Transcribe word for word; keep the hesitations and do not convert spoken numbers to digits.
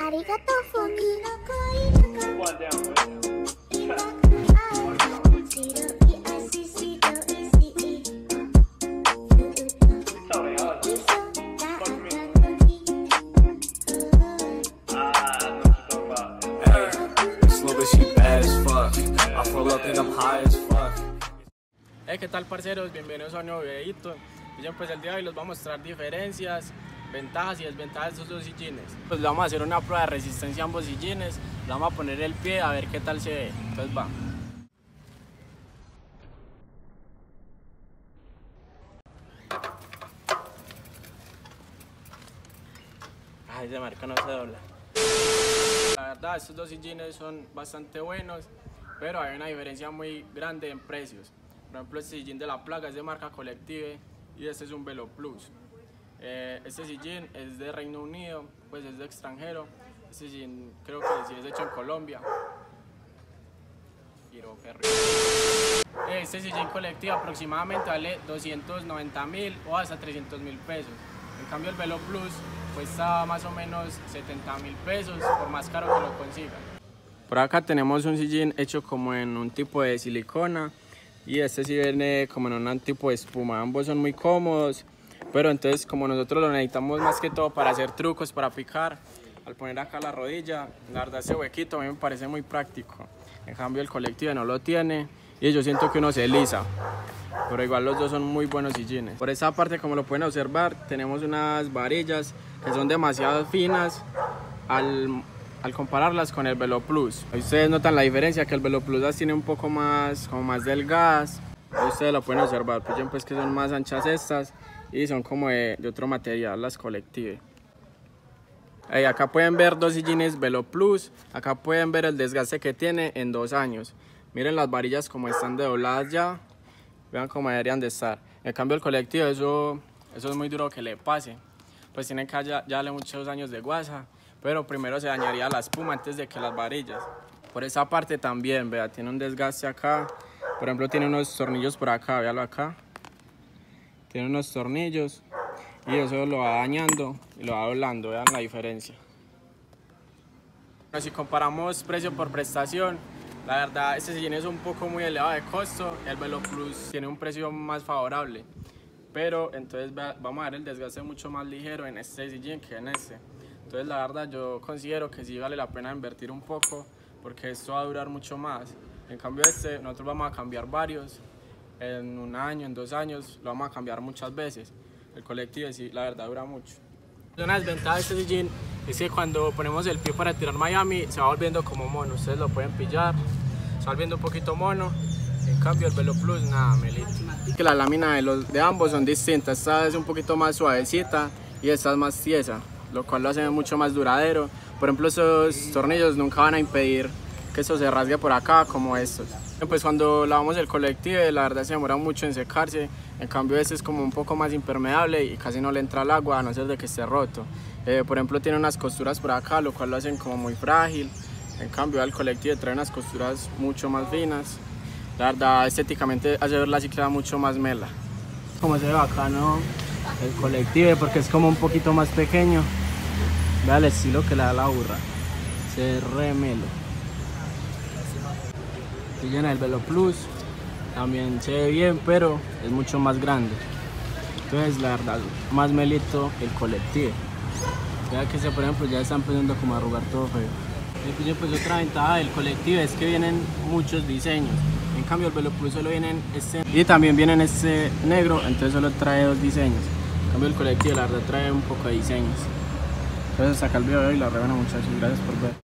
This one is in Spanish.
Arigato funky. One down, one down. Sorry, I was fuck me. Ah, I know what you're talking about. Hey, this little bitch, she bad as fuck. I pull up and I'm high as fuck. Hey, ¿qué tal, parceros? Bienvenidos a un nuevo videito. Y pues el día de hoy les voy a mostrar diferencias, ventajas y desventajas de estos dos sillines. Pues le vamos a hacer una prueba de resistencia a ambos sillines. Le vamos a poner el pie a ver qué tal se ve. Entonces va. Ay, ese marca no se dobla. La verdad, estos dos sillines son bastante buenos, pero hay una diferencia muy grande en precios. Por ejemplo, este sillín de la plaga es de marca Collective y este es un Velo Plus. Eh, este sillín es de Reino Unido, pues es de extranjero. Este sillín creo que sí es hecho en Colombia. Este sillín Collective aproximadamente vale doscientos noventa mil o hasta trescientos mil pesos. En cambio el Velo Plus cuesta más o menos setenta mil pesos, por más caro que lo consigan. Por acá tenemos un sillín hecho como en un tipo de silicona. Y este sí viene como en un tipo de espuma. Ambos son muy cómodos, pero entonces como nosotros lo necesitamos más que todo para hacer trucos, para picar, al poner acá la rodilla, la verdad ese huequito a mí me parece muy práctico. En cambio el Collective no lo tiene y yo siento que uno se lisa, pero igual los dos son muy buenos sillines. Por esa parte, como lo pueden observar, tenemos unas varillas que son demasiado finas al al compararlas con el Velo Plus. Ahí ustedes notan la diferencia, que el Velo Plus las tiene un poco más, como más delgadas. Ahí ustedes lo pueden observar, pues, pues que son más anchas estas y son como de, de otro material las Collective. Ahí, acá pueden ver dos sillines Velo Plus. Acá pueden ver el desgaste que tiene en dos años. Miren las varillas como están de dobladas ya. Vean cómo deberían de estar. En cambio el Collective, eso, eso es muy duro que le pase. Pues tiene que ya, ya darle muchos años de guasa. Pero primero se dañaría la espuma antes de que las varillas. Por esa parte también, vea, tiene un desgaste acá. Por ejemplo, tiene unos tornillos por acá, véalo acá. Tiene unos tornillos y eso lo va dañando y lo va doblando, vean la diferencia. Pero si comparamos precio por prestación, la verdad este sillín es un poco muy elevado de costo. El Velo Plus tiene un precio más favorable. Pero entonces vea, vamos a ver el desgaste mucho más ligero en este sillín que en este. Entonces la verdad yo considero que sí vale la pena invertir un poco porque esto va a durar mucho más. En cambio este nosotros vamos a cambiar varios, en un año, en dos años, lo vamos a cambiar muchas veces. El Collective sí, la verdad dura mucho. Una desventaja de este sillín es que cuando ponemos el pie para tirar Miami se va volviendo como mono, ustedes lo pueden pillar, se va volviendo un poquito mono. En cambio el Velo Plus nada, melito. Que la lámina de, los, de ambos son distintas, esta es un poquito más suavecita y esta es más tiesa, lo cual lo hace mucho más duradero. Por ejemplo, estos tornillos nunca van a impedir que esto se rasgue por acá como estos. Pues cuando lavamos el Collective, la verdad se demora mucho en secarse. En cambio este es como un poco más impermeable y casi no le entra el agua, a no ser de que esté roto. Eh, por ejemplo, tiene unas costuras por acá, lo cual lo hacen como muy frágil. En cambio el Collective trae unas costuras mucho más finas. La verdad, estéticamente hace ver la cicleta mucho más mela. Como se ve bacano el Collective porque es como un poquito más pequeño. Vea el estilo que le da la burra, se remelo. Y llena el Velo Plus, también se ve bien, pero es mucho más grande. Entonces la verdad, más melito el Collective. Vea que se, por ejemplo, ya está empezando como a arrugar todo feo. Y pues otra ventaja del Collective es que vienen muchos diseños. En cambio el Velo Plus solo viene en este y también viene en este negro, entonces solo trae dos diseños. En cambio el Collective la verdad trae un poco de diseños. Entonces hasta acá el video de hoy, la rebana, muchachos, gracias por ver.